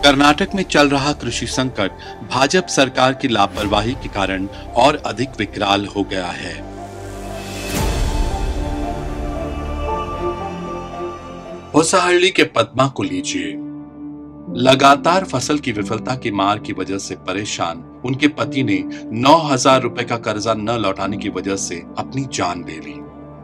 कर्नाटक में चल रहा कृषि संकट भाजपा सरकार की लापरवाही के कारण और अधिक विकराल हो गया है। होसाहल्ली के पद्मा को लीजिए। लगातार फसल की विफलता की मार की वजह से परेशान उनके पति ने 9,000 रुपए का कर्जा न लौटाने की वजह से अपनी जान ले ली।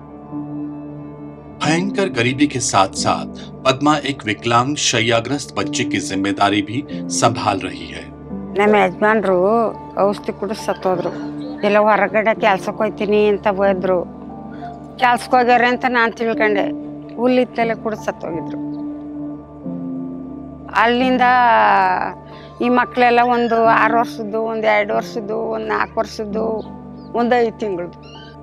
भयंकर गरीबी के साथ साथ पद्मा एक विकलांग शैयाग्रस्त बच्चे की जिम्मेदारी भी संभाल रही है। ನಮ್ಮ ಯಜಮಾನರು ಔಷಧಿ ಕುಡಿದು ಸತ್ತೋದ್ರು। ಎಲ್ಲ ಹೊರಗಡೆ ಕೆಲಸಕ್ಕೆ ಹೋಗ್ತೀನಿ ಅಂತ ಹೋದ್ರು, ಕೆಲಸಕ್ಕೆ ಹೋಗ್ಯಾರೆ ಅಂತ ನಾನು ತಿಳ್ಕೊಂಡೆ, ಹುಲ್ಲಿತ್ತಲೆ ಕುಡಿದು ಸತ್ತೋಗಿದ್ರು। ಅಲ್ಲಿಂದ ಈ ಮಕ್ಕಳೆಲ್ಲ ಒಂದು 6 ವರ್ಷದ್ದು, ಒಂದು 2 ವರ್ಷದ್ದು, ಒಂದು 4 ವರ್ಷದ್ದು, ಒಂದು 5 ತಿಂಗಳದ್ದು,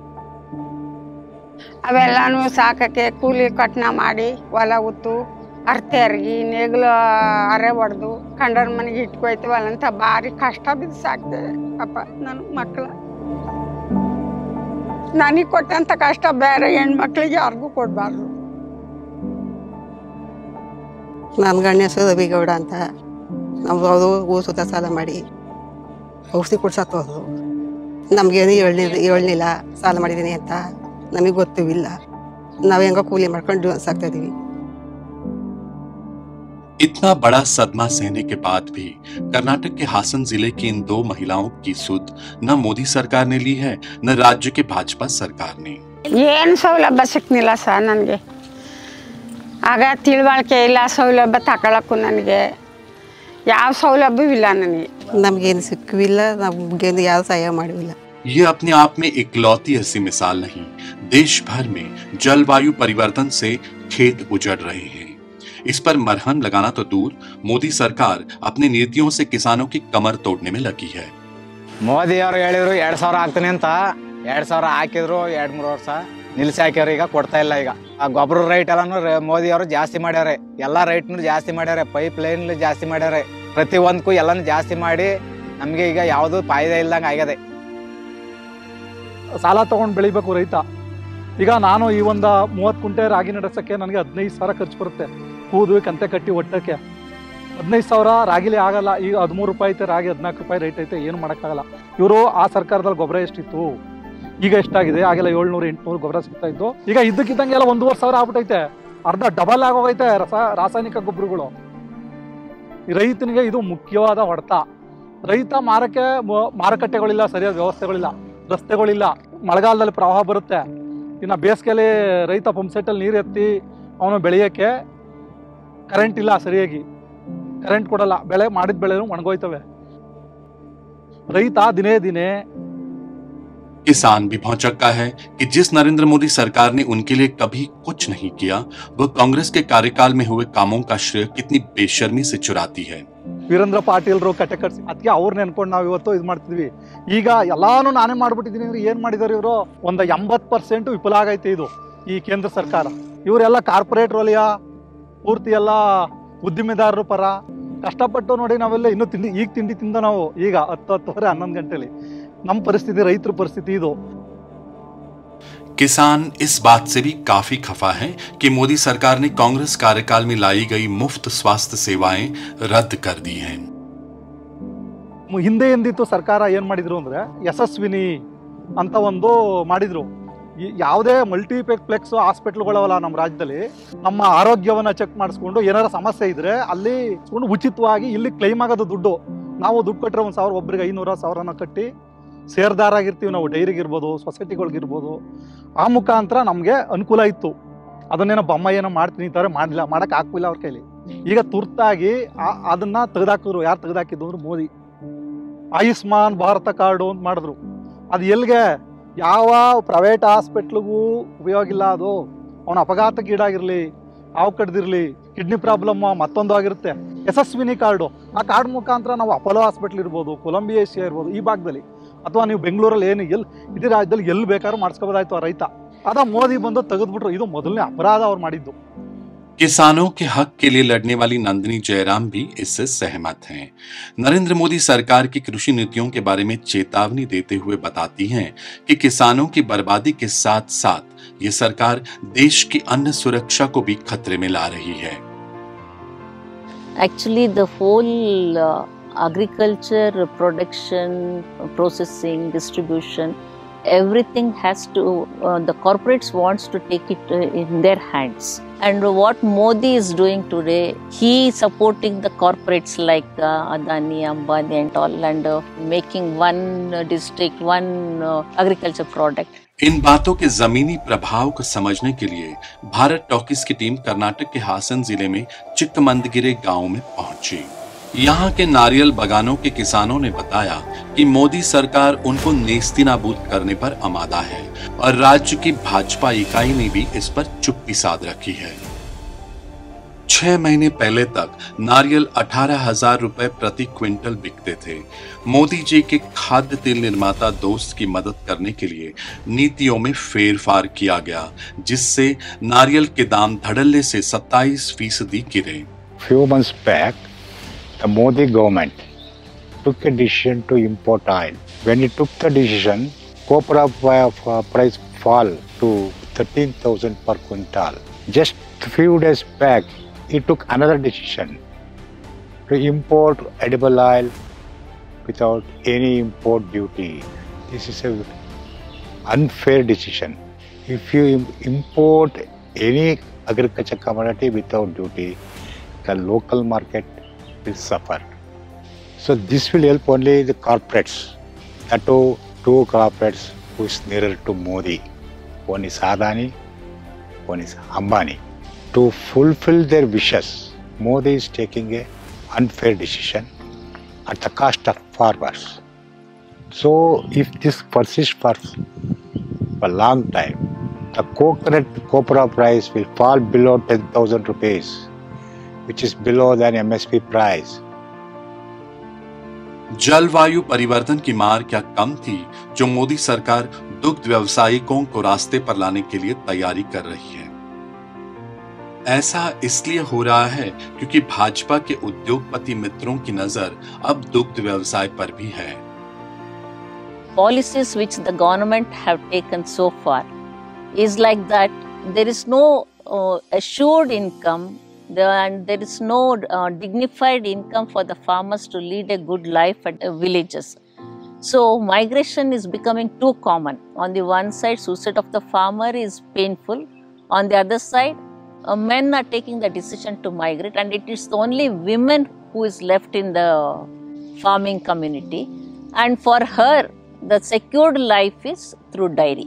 ಅವೆಲ್ಲಾನು ಸಾಕಕ್ಕೆ ಕೂಲಿ ಕಟ್ನ ಮಾಡಿ ಹೊಲ ಉತ್ತು ಅರ್ತೆ ಅರ್ಗಿ ನೇಗ್ಲು ಅರೆ ಹೊಡೆದು ಕಂಡರ ಮನೆಗೆ ಇಟ್ಕೊಯ್ತೀವಲ್ಲ ಅಂತ ಭಾರಿ ಕಷ್ಟ ಬಿದ್ದು ಸಾಕ್ತೆ ಅಪ್ಪ ನನ್ನ ಮಕ್ಕಳ। ನನಗೆ ಕೊಟ್ಟಂತ ಕಷ್ಟ ಬೇರೆ ಹೆಣ್ಮಕ್ಳಿಗೆ ಯಾರಿಗೂ ಕೊಡಬಾರ್ದು। ನನ್ನ ಗಂಡ ಹೆಸರು ರವಿಗೌಡ ಅಂತ, ನಮ್ದು ಅವರು ಊಸುತ್ತ ಸಾಲ ಮಾಡಿ ಔಷಧಿ ಕೊಡ್ಸತ್ತೋದು, ನಮಗೇನು ಹೇಳಲಿಲ್ಲ ಸಾಲ ಮಾಡಿದ್ದೀನಿ ಅಂತ, ನಮಗೆ ಗೊತ್ತಿಲ್ಲ, ನಾವು ಹೆಂಗೋ ಕೂಲಿ ಮಾಡ್ಕೊಂಡು ಸಾಕ್ತಾ ಇದೀವಿ। इतना बड़ा सदमा सहने के बाद भी कर्नाटक के हासन जिले की इन 2 महिलाओं की सुध न मोदी सरकार ने ली है न राज्य के भाजपा सरकार ने। ಏನು ಸೌಲಭ್ಯ ಸಿಕ್ಕಿಲ್ಲ ಸರ್ ನನಗೆ, ಆಗ ತಿಳುವಳಿಕೆ ಇಲ್ಲ, ಸೌಲಭ್ಯ ತಗೊಳಕ್ಕೂ ನನಗೆ ಯಾವ ಸೌಲಭ್ಯವಿಲ್ಲ ನನಗೆ। ನಮಗೇನು ಸಿಕ್ಕಿಲ್ಲ, ನಮಗೇನು ಯಾವ ಸಹಾಯ ಮಾಡಿಲ್ಲ। ये अपने आप में इकलौती ऐसी मिसाल नहीं, देश भर में जलवायु परिवर्तन से खेत उजड़ रहे हैं। इस पर मरहम लगाना तो दूर, मोदी सरकार अपनी नीतियों से किसानों की कमर तोड़ने में लगी है। ಮೋದಿ ಅವರು ಹೇಳಿದ್ರು 2,000 ಆಗ್ತಾನೆ ಅಂತ, 2,000 ಹಾಕಿದ್ರು 2-3 ವರ್ಷ ನಿಲ್ಸಿ ಹಾಕ್ಯಾರ, ಈಗ ಕೊಡ್ತಾ ಇಲ್ಲ। ಈಗ ಆ ಗೊಬ್ಬರ ರೈಟ್ ಎಲ್ಲಾನು ಮೋದಿ ಅವರು ಜಾಸ್ತಿ ಮಾಡ್ಯಾರೆ, ಎಲ್ಲಾ ರೈಟ್ನು ಜಾಸ್ತಿ ಮಾಡ್ಯಾರೆ, ಪೈಪ್ ಲೈನ್ ಜಾಸ್ತಿ ಮಾಡ್ಯಾರೆ, ಪ್ರತಿ ಒಂದಕ್ಕೂ ಎಲ್ಲಾನು ಜಾಸ್ತಿ ಮಾಡಿ ನಮ್ಗೆ ಈಗ ಯಾವುದು ಫಾಯ್ದೆ ಇಲ್ದಂಗೆ ಆಗ್ಯದೆ। ಸಾಲ ತಗೊಂಡು ಬೆಳಿಬೇಕು ರೈತ। ಈಗ ನಾನು ಈ ಒಂದು 30 ಕುಂಟೆ ರಾಗಿ ನಡೆಸಕ್ಕೆ ನನಗೆ 15,000 ಖರ್ಚು ಬರುತ್ತೆ, ಕೂದು ಕಂತೆ ಕಟ್ಟಿ ಒಟ್ಟಕ್ಕೆ 15,000 ರಾಗಿಲಿ ಆಗಲ್ಲ। ಈಗ 13 ರೂಪಾಯಿ ಐತೆ ರಾಗಿ, 14 ರೂಪಾಯಿ ರೇಟ್ ಐತೆ, ಏನು ಮಾಡೋಕ್ಕಾಗಲ್ಲ। ಇವರು ಆ ಸರ್ಕಾರದಲ್ಲಿ ಗೊಬ್ಬರ ಎಷ್ಟಿತ್ತು, ಈಗ ಎಷ್ಟಾಗಿದೆ, ಆಗೆಲ್ಲ 700-800 ಗೊಬ್ಬರ ಸಿಗ್ತಾ ಇತ್ತು, ಈಗ ಇದ್ದಕ್ಕಿದ್ದಂಗೆ ಎಲ್ಲ 1,500 ಆಗ್ಬಿಟ್ಟೈತೆ, ಅರ್ಧ ಡಬಲ್ ಆಗೋಗೈತೆ ರಾಸಾಯನಿಕ ಗೊಬ್ಬರಗಳು। ರೈತನಿಗೆ ಇದು ಮುಖ್ಯವಾದ ಹೊಡೆತ। ರೈತ ಮಾರುಕಟ್ಟೆಗಳಿಲ್ಲ, ಸರಿಯಾದ ವ್ಯವಸ್ಥೆಗಳಿಲ್ಲ, ರಸ್ತೆಗಳಿಲ್ಲ, ಮಳೆಗಾಲದಲ್ಲಿ ಪ್ರವಾಹ ಬರುತ್ತೆ, ಇನ್ನು ಬೇಸಿಗೆಯಲ್ಲಿ ರೈತ ಪಂಪ್ ಸೆಟ್ಟಲ್ಲಿ ನೀರು ಎತ್ತಿ ಅವನು ಬೆಳೆಯೋಕ್ಕೆ ಕರೆಂಟ್ ಇಲ್ಲ, ಸರಿಯಾಗಿ ಕರೆಂಟ್ ಕೊಡಲ್ಲ, ಬೆಳೆ ಮಾಡಿದ ಬೆಳೆನೂ ಒಣಗೋಯ್ತವೆ। ರೈತ ದಿನೇ ದಿನೇ किसान भी भौचक्का है कि जिस नरेंद्र मोदी सरकार ने उनके लिए कभी कुछ नहीं किया, वह कांग्रेस के कार्यकाल में हुए कामों का श्रेय कितनी बेशर्मी से चुराती है। ವೀರೇಂದ್ರ ಪಾಟೀಲ್ರು ಕಟ್ಟೆ ಕಟ್ಸಿ ಅದಕ್ಕೆ ಅವ್ರನ್ನ ನೆನ್ಕೊಂಡು ನಾವು ಇವತ್ತು ಇದು ಮಾಡ್ತಿದ್ವಿ। ಈಗ ಎಲ್ಲಾನು ನಾನೇ ಮಾಡ್ಬಿಟ್ಟಿದ್ದೀನಿ ಅಂದ್ರೆ ಏನು ಮಾಡಿದಾರೆ ಇವರು? ಒಂದು 80% ವಿಫಲ ಆಗೈತೆ ಇದು ಈ ಕೇಂದ್ರ ಸರ್ಕಾರ। ಇವರೆಲ್ಲ ಕಾರ್ಪೊರೇಟ್ ವಲಯ ಪೂರ್ತಿ ಎಲ್ಲ ಉದ್ದಿಮೆದಾರರು ಪರ ಕಷ್ಟಪಟ್ಟು ನೋಡಿ, ನಾವೆಲ್ಲ ಇನ್ನೂ ತಿಂಡಿ ತಿಂದ ನಾವು ಈಗ 10-10:30 11 ಗಂಟೆಲಿ ನಮ್ಮ ಪರಿಸ್ಥಿತಿ, ರೈತರ ಪರಿಸ್ಥಿತಿ ಇದು। किसान इस बात से भी काफी खफा है कि मोदी सरकार ने कांग्रेस कार्यकाल में लाई गई मुफ्त स्वास्थ्य सेवाएं रद्द कर दी हैं। ಹಿಂದೆ ಎಂದಿತ್ತು ಸರ್ಕಾರ ಏನು ಮಾಡಿದ್ರು ಅಂದ್ರೆ ಯಶಸ್ವಿನಿ ಅಂತ ಒಂದು ಮಾಡಿದ್ರು। ಯಾವುದೇ ಮಲ್ಟಿಪ್ಲೆಕ್ಸ್ ಹಾಸ್ಪಿಟ್ಲ್ಗಳವಲ್ಲ ನಮ್ಮ ರಾಜ್ಯದಲ್ಲಿ, ನಮ್ಮ ಆರೋಗ್ಯವನ್ನ ಚೆಕ್ ಮಾಡಿಸ್ಕೊಂಡು ಏನಾರ ಸಮಸ್ಯೆ ಇದ್ರೆ ಅಲ್ಲಿ ಉಚಿತವಾಗಿ ಇಲ್ಲಿ ಕ್ಲೈಮ್ ಆಗೋದು ದುಡ್ಡು। ನಾವು ದುಡ್ಡು ಕಟ್ಟರೆ 1,000, ಒಬ್ಬರಿಗೆ 500-1000 ಕಟ್ಟಿ ಸೇರ್ದಾರಾಗಿರ್ತೀವಿ ನಾವು, ಡೈರಿಗಿರ್ಬೋದು, ಸೊಸೈಟಿಗಳಿಗಿರ್ಬೋದು, ಆ ಮುಖಾಂತರ ನಮಗೆ ಅನುಕೂಲ ಇತ್ತು। ಅದನ್ನೇನೋ ಬೊಮ್ಮ ಏನೋ ಮಾಡ್ತೀನಿ ಅಂತಾರೆ, ಮಾಡಲಿಲ್ಲ, ಮಾಡೋಕೆ ಆಗ್ತಿಲ್ಲ ಅವ್ರ ಕೈಲಿ। ಈಗ ತುರ್ತಾಗಿ ಅದನ್ನ ತೆಗೆದಾಕಿದ್ರು। ಯಾರು ತೆಗೆದಾಕಿದ್ದು ಅಂದ್ರೆ ಮೋದಿ। ಆಯುಷ್ಮಾನ್ ಭಾರತ ಕಾರ್ಡು ಅಂತ ಮಾಡಿದ್ರು, ಅದು ಎಲ್ಲಿಗೆ? ಯಾವ ಪ್ರೈವೇಟ್ ಹಾಸ್ಪಿಟ್ಲಿಗೂ ಉಪಯೋಗ ಇಲ್ಲ ಅದು। ಅವನ ಅಪಘಾತಕ್ಕೀಡಾಗಿರಲಿ, ಹಾವು ಕಡ್ದಿರಲಿ, ಕಿಡ್ನಿ ಪ್ರಾಬ್ಲಮ್ ಮತ್ತೊಂದು ಆಗಿರುತ್ತೆ, ಯಶಸ್ವಿನಿ ಕಾರ್ಡು, ಆ ಕಾರ್ಡ್ ಮುಖಾಂತರ ನಾವು ಅಪೋಲೋ ಹಾಸ್ಪಿಟ್ಲ್ ಇರ್ಬೋದು, ಕೊಲಂಬಿಯಾ ಏಷಿಯಾ ಇರ್ಬೋದು, ಈ ಭಾಗದಲ್ಲಿ ಅಥವಾ ನೀವು ಬೆಂಗಳೂರಲ್ಲಿ ಏನು ಇಡೀ ರಾಜ್ಯದಲ್ಲಿ ಎಲ್ಲಿ ಬೇಕಾದ್ರೂ ಮಾಡಿಸ್ಕೋಬೋದಾಯ್ತು ಆ ರೈತ। ಅದ ಮೋದಿ ಬಂದು ತೆಗೆದ್ಬಿಟ್ರು, ಇದು ಮೊದಲನೇ ಅಪರಾಧ ಅವ್ರು ಮಾಡಿದ್ದು। किसानों के हक के लिए लड़ने वाली नंदिनी जयराम भी इससे सहमत हैं। नरेंद्र मोदी सरकार की कृषि नीतियों के बारे में चेतावनी देते हुए बताती हैं कि किसानों की बर्बादी के साथ साथ ये सरकार देश की अन्न सुरक्षा को भी खतरे में ला रही है। Actually, the whole agriculture, production, processing, distribution, everything has to, the corporates wants to take it in their hands. And what Modi is doing today, he is supporting the corporates like Adani, Ambani and all, and making one district, one agriculture product. इन बातों के जमीनी प्रभाव को समझने के लिए Bharat talkies की team Karnataka के हासन जिले में चिक्कमंदगिरे गांव में पहुंची। यहाँ के नारियल बागानों के किसानों ने बताया कि मोदी सरकार उनको नेस्तिनाबूद करने पर आमादा है और राज्य की भाजपा इकाई ने भी इस पर चुप्पी साध रखी है। 6 महीने पहले तक नारियल 18,000 रुपए प्रति क्विंटल बिकते थे। मोदी जी के खाद्य तेल निर्माता दोस्त की मदद करने के लिए नीतियों में फेरफार किया गया, जिससे नारियल के दाम धड़ल्ले से 27% गिरे। Few months back, the Modi government took a decision to import oil. When he took the decision, copra price fall to 13,000 per quintal. Just a few days back, he took another decision to import edible oil without any import duty. This is an unfair decision. If you import any agriculture commodity without duty, the local market will suffer. So this will help only the corporates, the two corporates who is nearer to Modi. One is Adani, one is Ambani. To fulfill their wishes, Modi is taking an unfair decision at the cost of farmers. So if this persists for a long time, the coconut copra price will fall below 10,000 rupees, which is below than MSP price. जलवायु परिवर्तन की मार क्या कम थी जो मोदी सरकार दुग्ध व्यवसायियों को रास्ते पर लाने के लिए तैयारी कर रही है। ऐसा इसलिए हो रहा है क्योंकि भाजपा के उद्योगपति मित्रों की नजर अब दुग्ध व्यवसाय पर भी है। Policies which the government have taken so far is like that there is no assured income and there is no dignified income for the farmers to lead a good life at villages. So migration is becoming too common. On the one side, suicide of the farmer is painful. On the other side, men are taking the decision to migrate, and it is only women who is left in the farming community. And for her, the secured life is through dairy.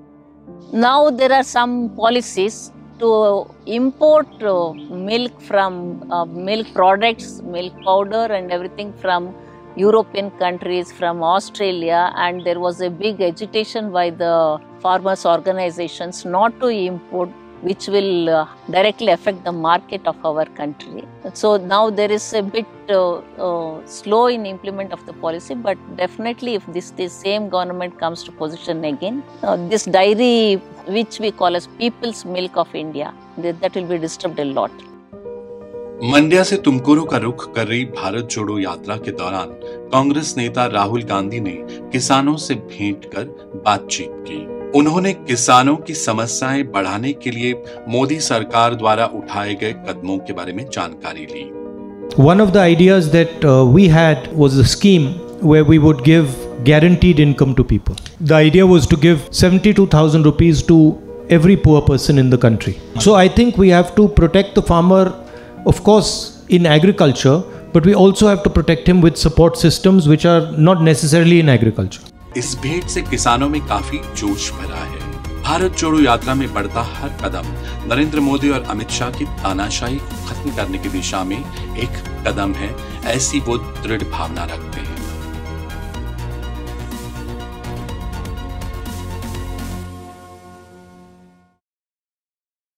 Now there are some policies to import milk from milk products, milk powder and everything from European countries, from Australia, and there was a big agitation by the farmers' organizations not to import, which will directly affect the market of our country. So now there is a bit slow in implement of the policy, but definitely if this same government comes to position again, this dairy, which we call as people's milk of India, that will be disturbed a lot. Mandya से तुमकुरू का रुख कर रही भारत जोड़ो यात्रा के दौरान कांग्रेस नेता राहुल गांधी ने किसानों से भेंट कर बातचीत की। उन्होंने किसानों की समस्याएं बढ़ाने के लिए मोदी सरकार द्वारा उठाए गए कदमों के बारे में जानकारी ली। One of the ideas that we had was a scheme where we would give guaranteed income to people. The idea was to give 72,000 rupees to every poor person in the country. So I think we have to protect the farmer, of course, in agriculture, but we also have to protect him with support systems which are not necessarily in agriculture. इस भेंट से किसानों में काफी जोश भरा है। भारत जोड़ो यात्रा में बढ़ता हर कदम नरेंद्र मोदी और अमित शाह की तानाशाही खत्म करने की दिशा में एक कदम है, ऐसी वो दृढ़ भावना रखते हैं।